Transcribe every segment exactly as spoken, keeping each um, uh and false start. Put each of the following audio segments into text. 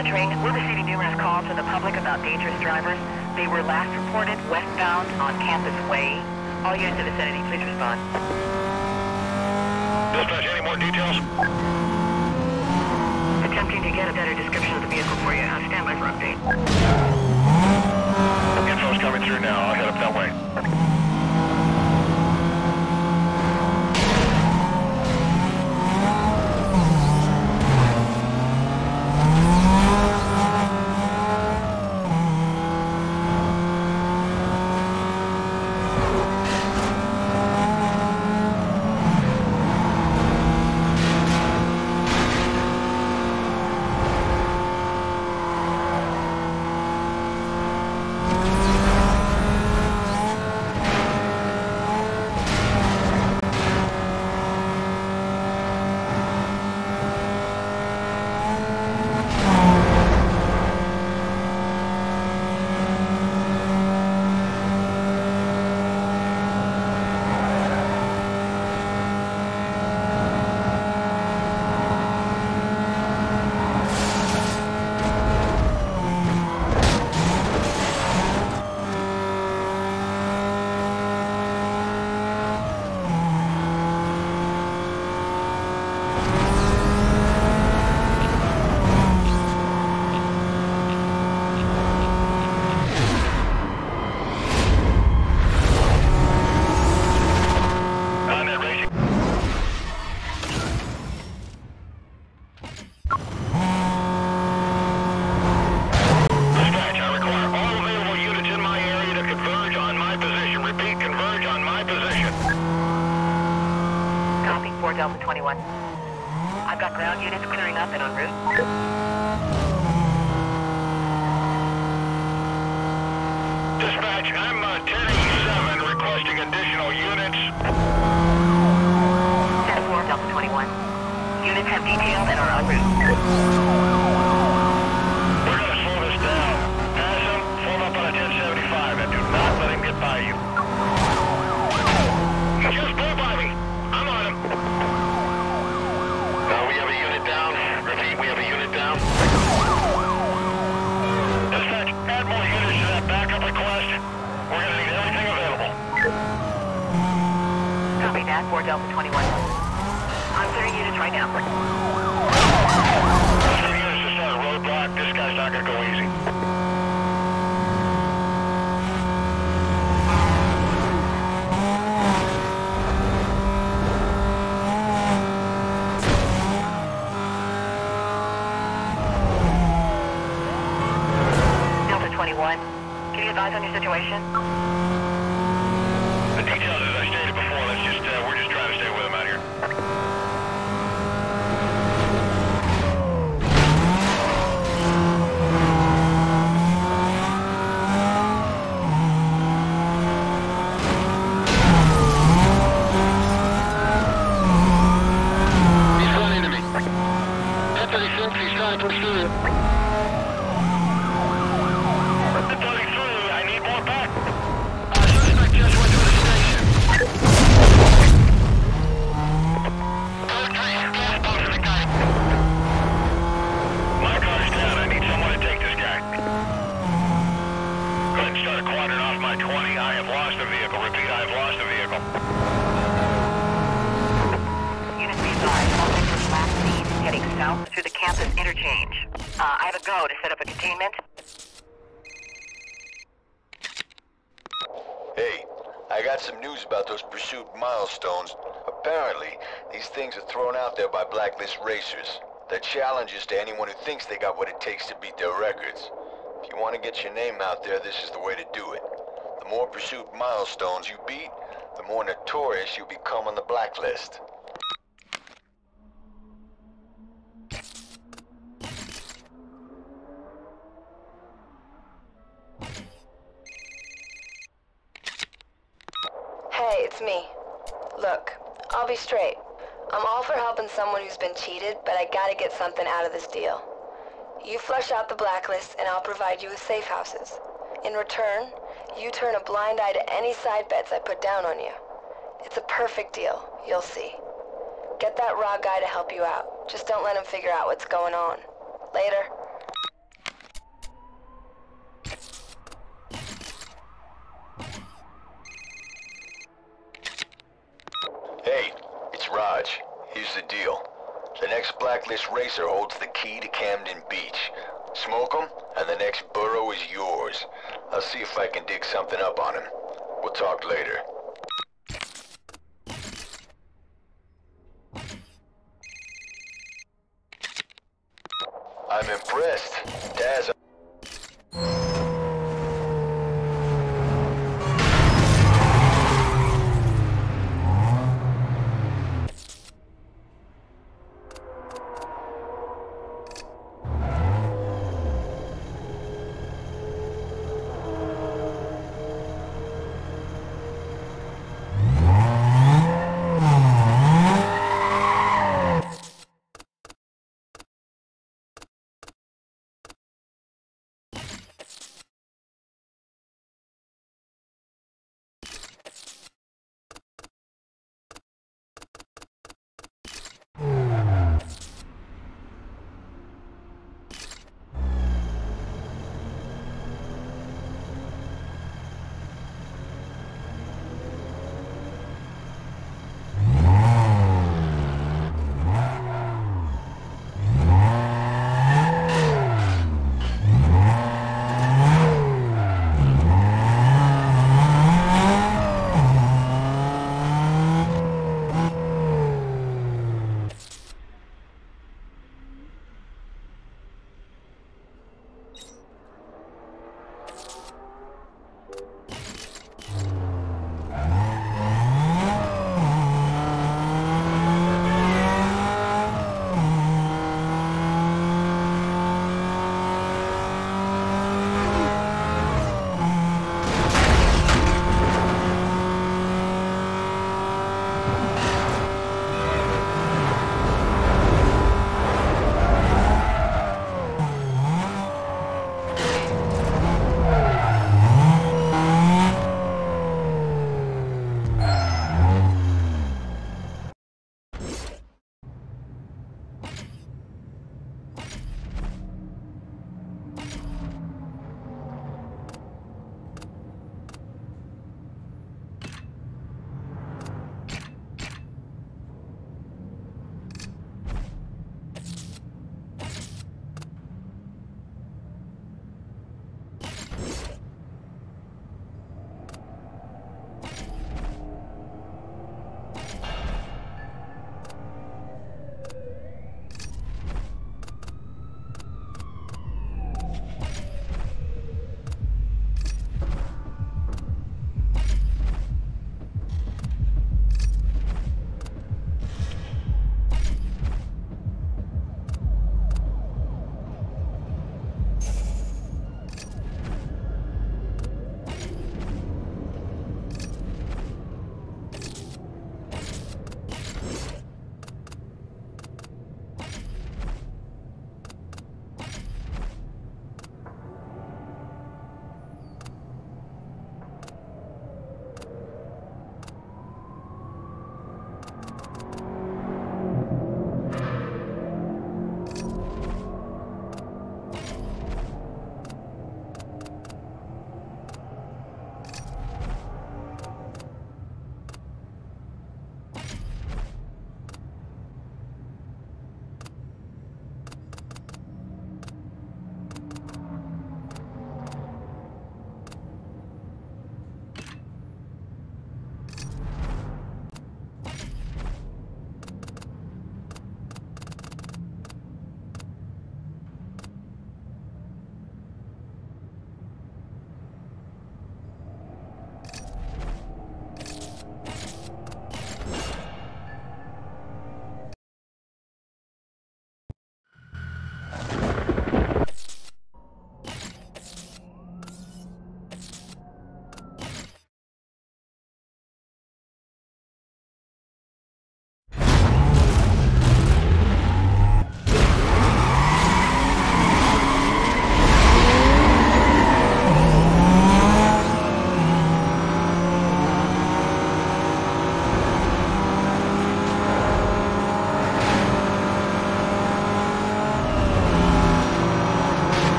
monitoring. We're receiving numerous calls from the public about dangerous drivers. They were last reported westbound on Campus Way. All units in the vicinity, please respond. Dispatch, any more details? Attempting to get a better description of the vehicle for you. Uh, stand by for update. Info's coming through now. I'll head up that way. Delta twenty-one. I've got ground units clearing up and en route. Dispatch, I'm uh, ten eighty-seven requesting additional units. ten four, Delta twenty-one. Units have detailed and are en route. We're gonna slow this down. Pass him, form up on a ten seventy-five, and do not let him get by you. He just blew by me. I'm on him. Uh, we have a unit down. Repeat, we have a unit down. Dispatch, add more units to that backup request. We're gonna need everything available. Copy that, four Delta twenty-one. I'm clearing units right now. Three units just on a roadblock. This guy's not gonna go easy. Can you advise on your situation? The details, as I stated before, let's just, uh, we're just trying to stay with him out here. He's running to me. ten thirty-six, he's trying to push through. South through the campus interchange. Uh, I have a go to set up a containment. Hey, I got some news about those pursuit milestones. Apparently, these things are thrown out there by blacklist racers. They're challenges to anyone who thinks they got what it takes to beat their records. If you want to get your name out there, this is the way to do it. The more pursuit milestones you beat, the more notorious you become on the blacklist. Hey, it's me. Look, I'll be straight. I'm all for helping someone who's been cheated, but I gotta get something out of this deal. You flush out the blacklist, and I'll provide you with safe houses. In return, you turn a blind eye to any side bets I put down on you. It's a perfect deal, you'll see. Get that raw guy to help you out. Just don't let him figure out what's going on. Later. Raj. Here's the deal. The next Blacklist racer holds the key to Camden Beach. Smoke him, and the next borough is yours. I'll see if I can dig something up on him. We'll talk later. I'm impressed. Daz,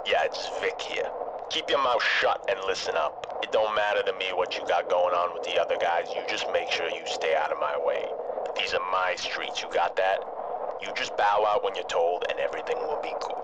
Yeah, it's Vic here. Keep your mouth shut and listen up. It don't matter to me what you got going on with the other guys. You just make sure you stay out of my way. These are my streets, you got that? You just bow out when you're told and everything will be cool.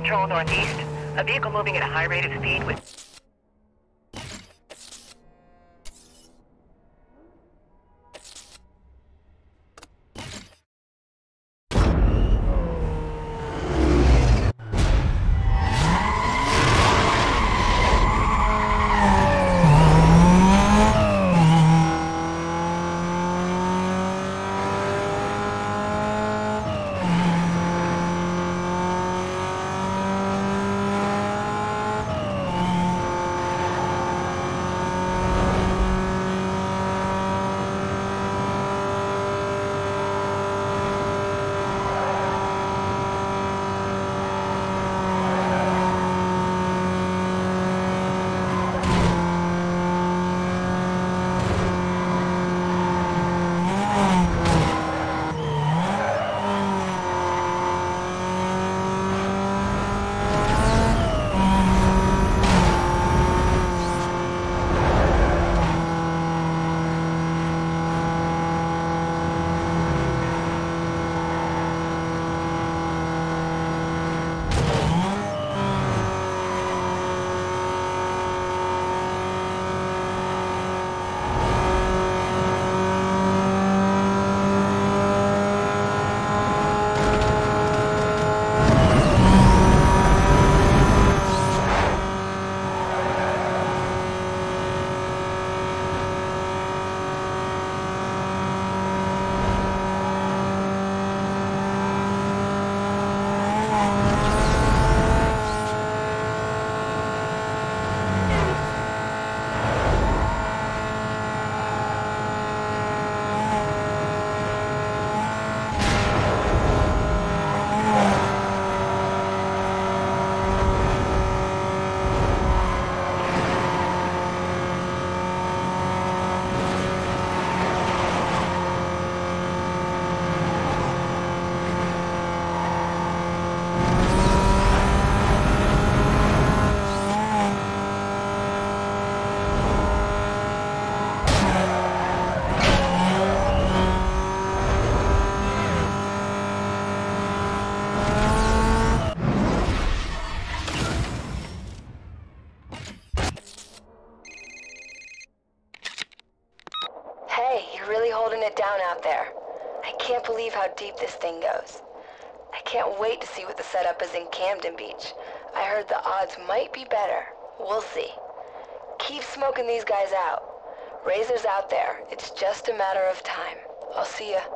Patrol northeast. A vehicle moving at a high rate of speed with... Hey, you're really holding it down out there. I can't believe how deep this thing goes. I can't wait to see what the setup is in Camden Beach. I heard the odds might be better. We'll see. Keep smoking these guys out. Razor's out there. It's just a matter of time. I'll see ya.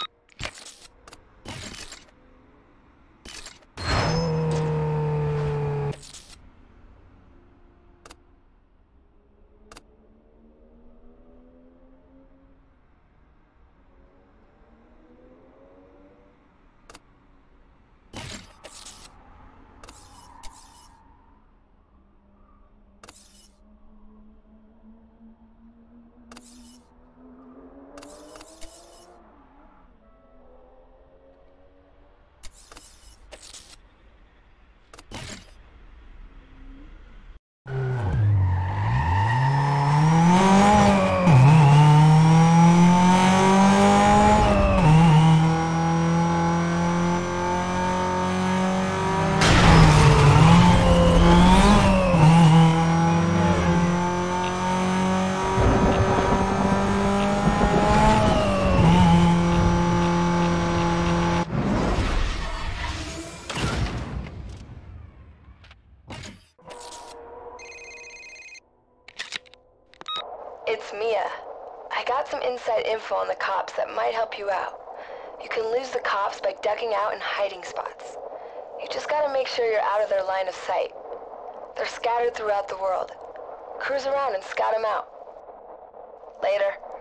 It's Mia. I got some inside info on the cops that might help you out. You can lose the cops by ducking out in hiding spots. You just gotta make sure you're out of their line of sight. They're scattered throughout the world. Cruise around and scout them out. Later.